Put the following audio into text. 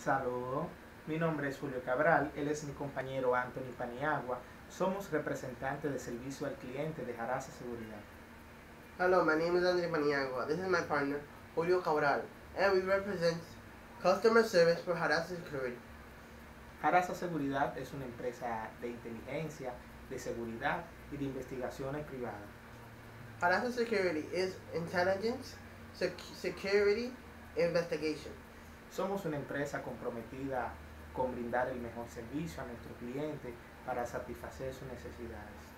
Saludos, mi nombre es Julio Cabral, él es mi compañero Anthony Paniagua, somos representantes de servicio al cliente de Jarasa Seguridad. Hello, my name is Andre Paniagua. This is my partner, Julio Cabral, and we represent customer service for Harasa Security. Jarasa Seguridad es una empresa de inteligencia, de seguridad y de investigaciones privadas. Harasa Security is intelligence, security, investigation. Somos una empresa comprometida con brindar el mejor servicio a nuestros clientes para satisfacer sus necesidades.